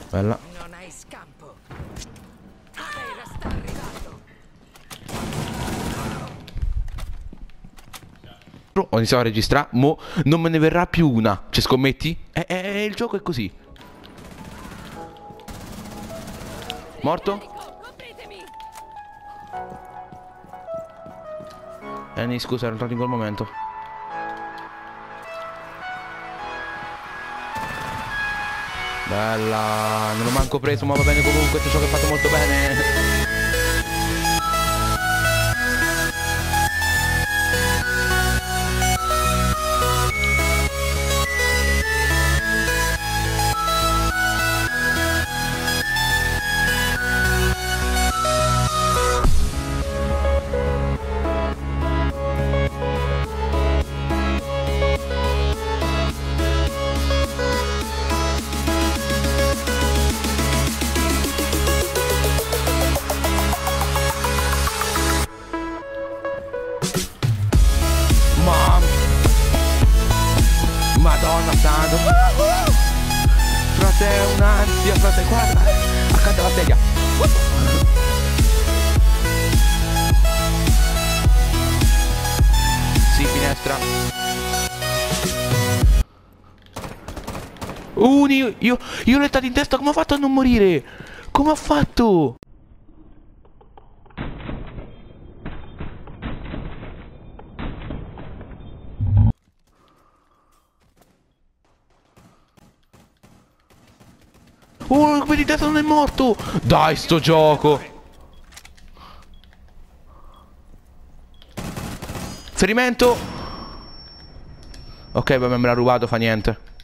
Bella. Non hai scampo. Era sta arrivando. Ho iniziato a registrare. Mo non me ne verrà più una. Ci scommetti? Il gioco è così. Morto? Copritemi. Scusa, ero entrato in quel momento. Bella. Non l'ho manco preso, ma va bene comunque. Questo gioco è fatto molto bene. Madonna santa. Frate, è un'ansia, frate, guarda. Accanto alla sedia. Sì, finestra. Io l'ho lettato in testa, come ho fatto a non morire? Come ho fatto? Oh, quello di testa non è morto! Dai, sto gioco! Ferimento! Ok, vabbè, me l'ha rubato, fa niente.